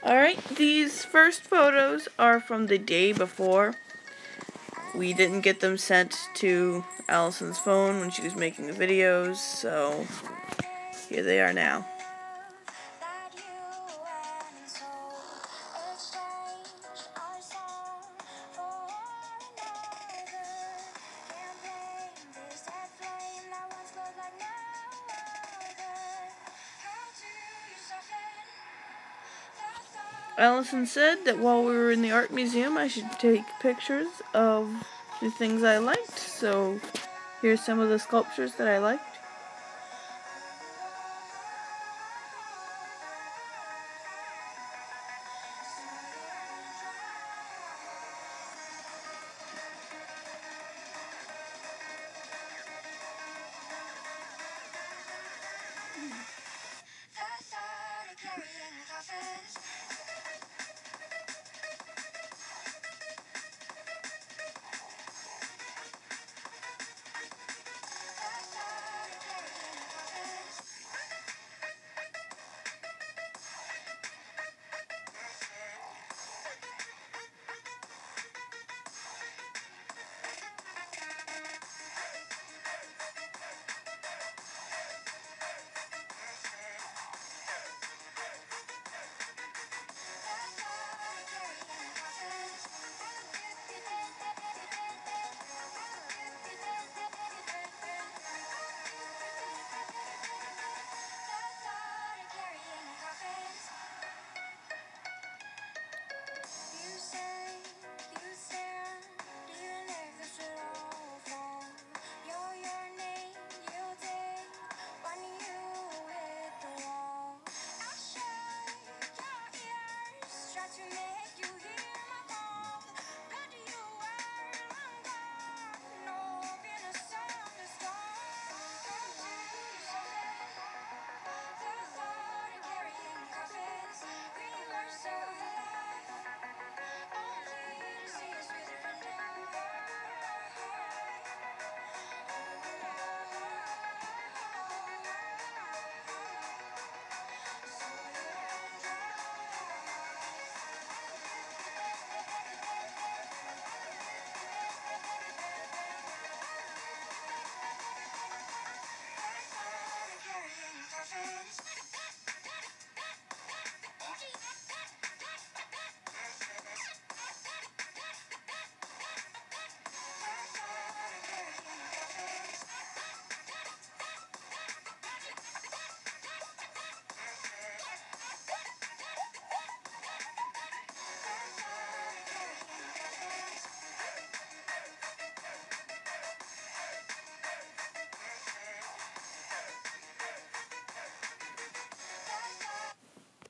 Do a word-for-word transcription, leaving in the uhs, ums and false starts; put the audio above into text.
Alright, these first photos are from the day before. We didn't get them sent to Allison's phone when she was making the videos, so here they are now. Allison said that while we were in the art museum I should take pictures of the things I liked, so here's some of the sculptures that I liked.